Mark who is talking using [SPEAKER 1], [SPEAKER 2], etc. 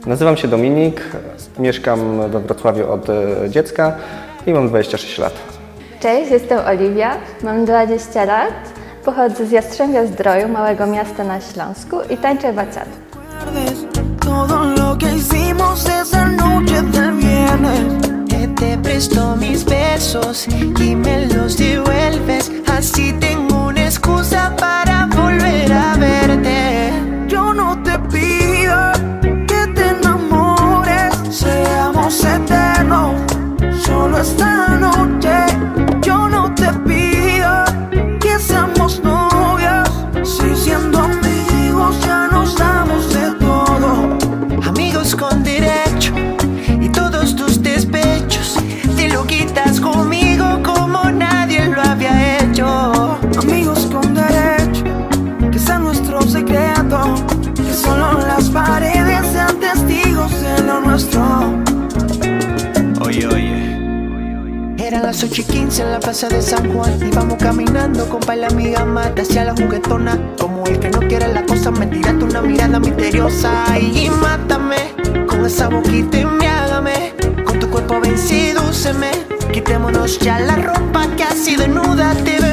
[SPEAKER 1] Nazywam się Dominik, mieszkam we Wrocławiu od dziecka i mam 26 lat.
[SPEAKER 2] Cześć, jestem Oliwia, mam 20 lat, pochodzę z Jastrzębia-Zdroju, małego miasta na Śląsku i tańczę bachata.
[SPEAKER 3] Te presto mis besos y me los devuelves, así tengo una excusa para volver a verte. Yo no te pido que te enamores, seamos eternos, solo esta noche. Yo no te pido que seamos novios, si siendo amigos ya nos damos de todo. Amigos con derecho y todos tus despechos te lo quitas conmigo como nadie lo había hecho. Amigos con derecho, que sea nuestro secreto, que solo las paredes sean testigos de lo nuestro. Oye. Eran las 8:15 en la plaza de San Juan. Íbamos caminando, compa, y la amiga mata hacia la juguetona. Como el que no quiere la cosa, me tiraste una mirada misteriosa y mátame con esa boquita y embriágame. Con tu cuerpo ven, sedúceme. Quitémonos ya la ropa que así desnuda te